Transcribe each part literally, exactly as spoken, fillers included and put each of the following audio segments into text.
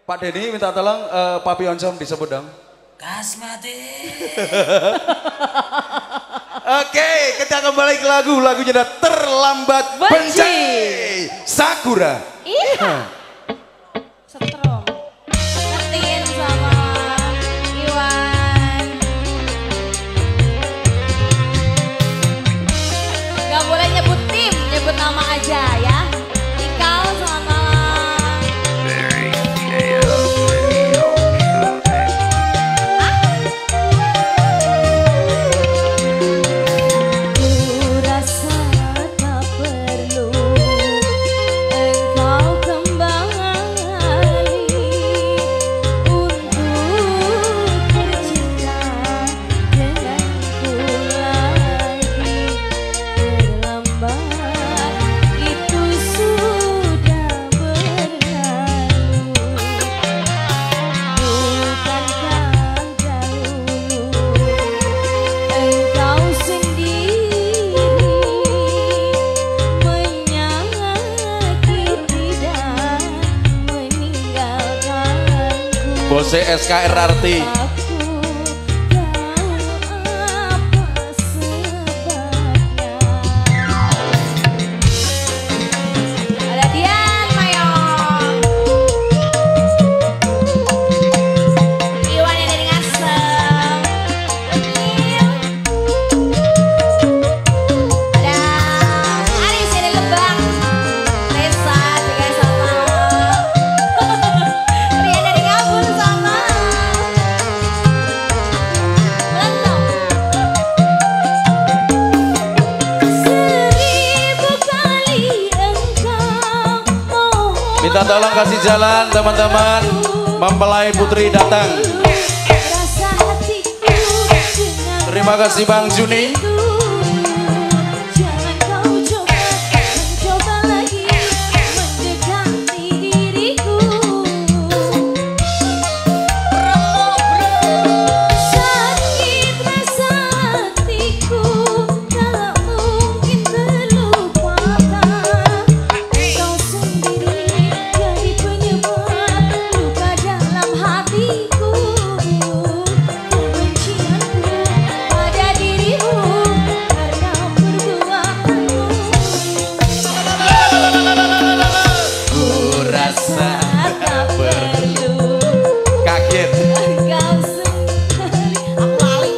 Pak Denny minta tolong uh, Papi Oncom disebut dong. Kasmati. Oke, kita kembali ke lagu. Lagunya ada Terlambat Benci. Sakura. Iya. Setrum. Ngertiin sama Iwan. Gak boleh nyebut tim, nyebut nama aja ya. Ikal selamat malam. Bose S K R R T. Ada Dian Mayong. Iwan yang dari Ngasem. Ada Aris yang dari Lebak. Reza juga sama. Rian dari Ngabun sama. Melentong. Seribu kali engkau mohon. Minta tolong kasih jalan teman-teman. Mempelai putri datang. Rasa hatiku dengan Terima kasih Bang Juni. jangan kau coba mencoba lagi mendekati diriku. Sakit rasa hatiku tak mungkin terlupakan. Kau sendiri jadi penyebab luka dalam hatiku. Kebencianku pada dirimu karena perbuatanmu. Ku rasa Tak perlu kaget. kau sendiri aku lali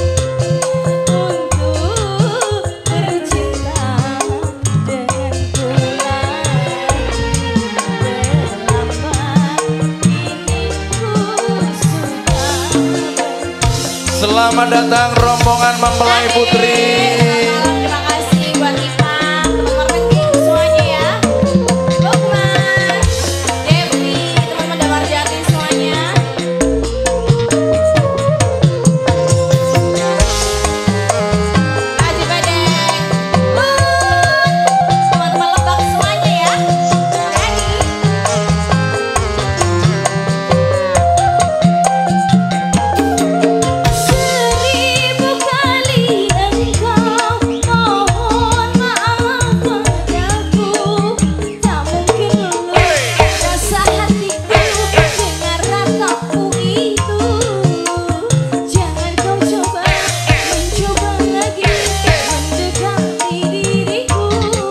untuk bercinta denganku lagi. Terlambat kini ku sudah berhenti. Selamat datang rombongan mempelai putri. Terima kasih buat Ipang, teman-teman penting semuanya ya. Lukman, Devi, teman-teman Damar Jati semuanya. Haji Bedeng, teman-teman Lebak semuanya ya. Jadi. Seribu kali engkau mohon maaf padaku. Tak mungkin luluh rasa hatiku dengan ratamu itu. Jangan kau coba mencoba lagi mendekati diriku.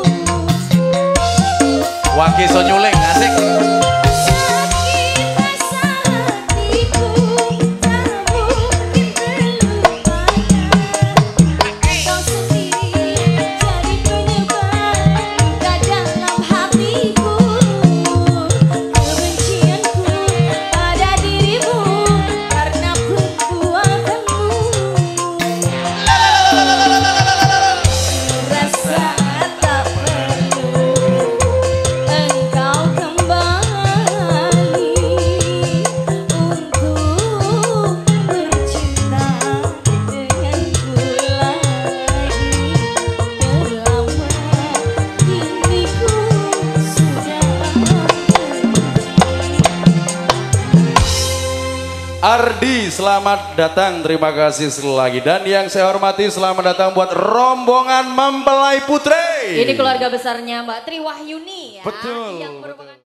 Waki Sonyuling asik. Sakit rasa hatiku tak mungkin terlupakan. Kau sendiri jadi penyebab luka dalam hatiku. Kebencianku pada dirimu karena perbuatanmu. Rasa tak perlu engkau kembali untuk bercinta denganku lagi. Terlambat kini ku sudah berhenti. Ardi, selamat datang. Terima kasih sekali lagi. Dan yang saya hormati, selamat datang buat rombongan mempelai putri. Ini keluarga besarnya Mbak Tri Wahyuni ya. Betul, Yang merupakan